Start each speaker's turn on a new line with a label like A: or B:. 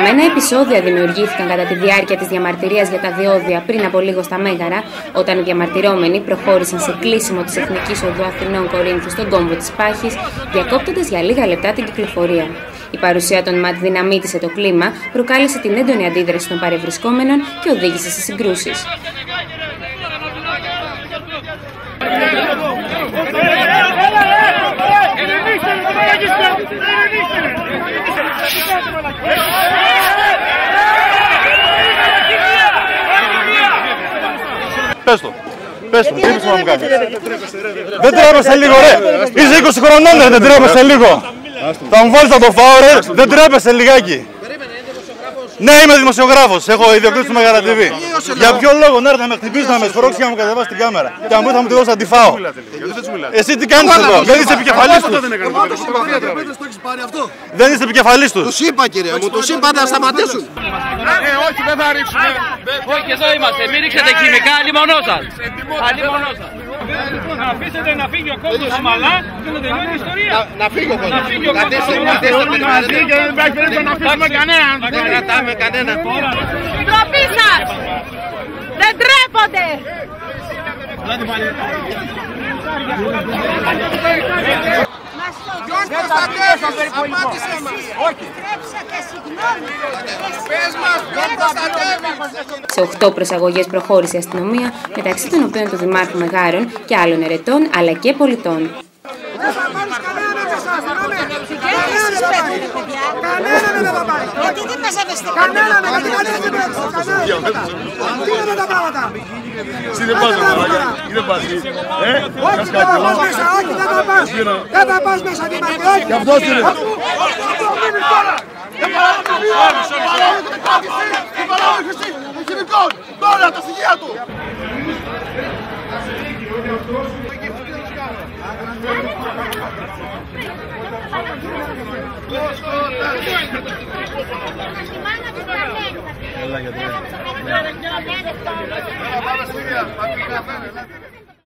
A: Εκτεταμένα επεισόδια δημιουργήθηκαν κατά τη διάρκεια της διαμαρτυρίας για τα διόδια πριν από λίγο στα Μέγαρα, όταν οι διαμαρτυρόμενοι προχώρησαν σε κλείσιμο της Εθνικής Οδού Αθηνών Κορίνθου στον κόμβο της Πάχης, διακόπτοντας για λίγα λεπτά την κυκλοφορία. Η παρουσία των ΜΑΤ δυναμίτισε το κλίμα, προκάλεσε την έντονη αντίδραση των παρευρισκόμενων και οδήγησε σε συγκρούσεις.
B: Πες το, τι είπες να μου κάνεις. Δεν τρέπεσαι λίγο ρε, είσαι 20 χρονών ρε, δεν τρέπεσαι λίγο. Θα μου βάλεις να το φάω ρε, δεν τρέπεσαι λιγάκι. Ναι, είμαι δημοσιογράφος, έχω ιδιοκτήτη του Μέγαρα TV. Για ποιο λόγο να έρθει να με χτυπήσει, να με σπρώξει και να μου κατεβάσει την κάμερα. Και αν μου θα μου τη δώσει να τη φάω. Εσύ τι κάνεις εδώ, δεν είσαι επικεφαλής τους. Δεν είσαι επικεφαλής τους.
C: Τους είπα κύριε μου, τους είπα να σταματήσουν.
D: Όχι, δεν θα ρίξουμε. Όχι, εδώ είμαστε. Μην ρίξετε χημικά, αλλημονό σας. Να αφήσετε να φύγει ο κόσμος ομαλά και να τελειώνει η ιστορία.
C: Να φύγει ο κόσμος.
D: Να φύγει και δεν υπάρχει περίπτωση να αφήσουμε κανέναν.
C: Δεν κρατάμε κανέναν.
E: Ντροπή σας! Δεν τρέπονται!
C: Ποιος προστατεύει, απάντησέ μας. Όχι. Πες μας, ποιος προστατεύει.
A: Σε 8 προσαγωγές προχώρησε η αστυνομία, μεταξύ των οποίων του Δημάρχου Μεγάρων και άλλων ερετών αλλά και πολιτών.
F: Δεν θα πάρεις κανέναν από εσάς, κανέναν δεν θα πάρεις. Γιατί δεν μας έδεστε κανέναν, γιατί κανέναν δεν πέτυχε. Τι είναι τα πράγματα.
B: Εσύ δεν πας με μαλακά, δεν πας.
F: Όχι, δεν θα πας μέσα, όχι, δεν θα πας. Δεν θα πας μέσα, Δημάρχη, όχι.
B: Και αυτός είναι.
C: Τώρα τα στοιχεία του. Έλα γιατί.